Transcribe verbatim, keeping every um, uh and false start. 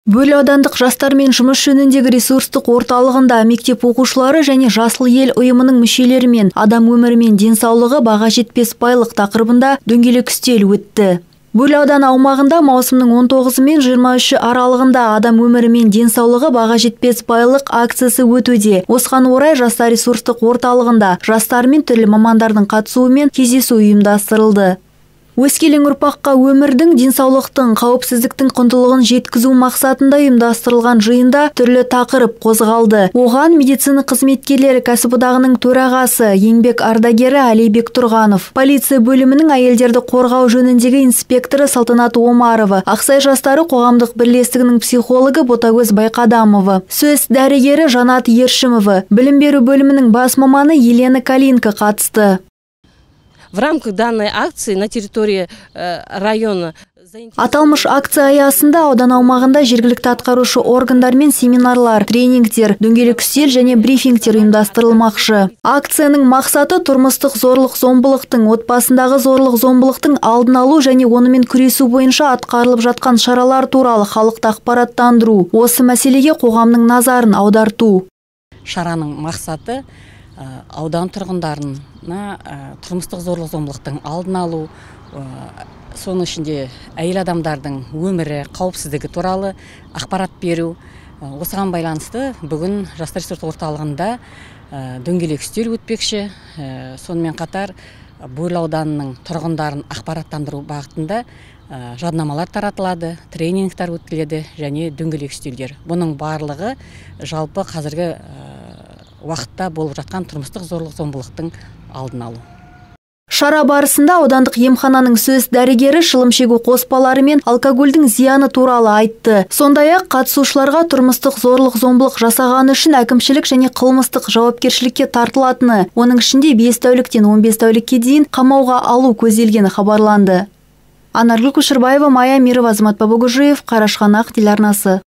Бөлі аудандық жастармен жұмыс жөніндегі ресурстық орталығында мектеп оқушылары және Жасыл ел ұйымының мүшелерімен адам өмірі мен денсаулығы баға жетпес байлық тақырыбында дөңгелек үстел өтті. Бөлі ауданы аумағында маусымның он тоғызы мен жиырма үші аралығында адам өмірі мен денсаулығы баға жетпес байлық акциясы өтуде. Осыған орай жастар ресурстық орталығында жастар мен түрлі мамандардың қатысуымен кездесу ұйымдастырылды. Өскелең ұрпаққа өмірдің, денсаулықтың, қауіпсіздіктің құндылығын жеткізу мақсатында ұйымдастырылған жиында түрлі тақырып қозғалды. Оған медицина қызметкерлері кәсіподағының төрағасы, еңбек ардагері Алибек Тұрғанов, полиция бөлімінің әйелдерді қорғау жөніндегі инспекторы Салтанат Омарова, Ақсай жастары қоғамдық бірлестігінің психологы Ботагөз Байқадамова, сөз дәрігері Жанат Ершімова, білім беру бөлімінің бас маманы Елена Калинка қатысты. В рамках данной акции на территории района Аталмыш акция аясында аудан аумағында жергілікті атқарушы органдармен семинарлар, тренингтер, дөңгелек үстел және брифингтер ұйымдастырылмақшы. Акцияның мақсаты тұрмыстық зорлық-зомбылықтың, отбасындағы зорлық-зомбылықтың алдын алу және онымен күресу бойынша атқарылып жатқан шаралар туралы халықты ақпараттандыру, осы мәселеге қоғамның назарын аударту. Шараның мақсаты аудан тұрғындарына тұрмыстық зорлық-зомбылықтың алдын алу, соның ішінде әйел адамдардың өмірі, қауіпсіздігі туралы ақпарат беру. Осыған байланысты бүгін жастар ресурстық орталығында дөңгелек үстел өтпекші. Сонымен қатар Бөлі ауданының тұрғындарын ақпараттандыру бағытында жаднамалар таратылады, тренингтер өткізіледі және дөңгелек үстелдер. Бұның барлығы жалпы қазіргі уақытта болып жатқан тұрмыстық зорлық-зомбылықтың алдын алу. Шара барысында аудандық емхананың сөз дәрігері шылым шегу қоспалары мен алкогольдің зияны туралы айтты. Сондай-ақ қатысушыларға тұрмыстық зорлық-зомбылық жасаған үшін әкімшілік және қылмыстық жауапкершілікке тартылатыны, оның ішінде бес тәуліктен он бес тәулікке дейін қамауға алу көзделгені хабарланды. Анаргүл Көшербаева, Майя Мирова, Азамат Бабагужиев, Қарашығанақ телеарнасы.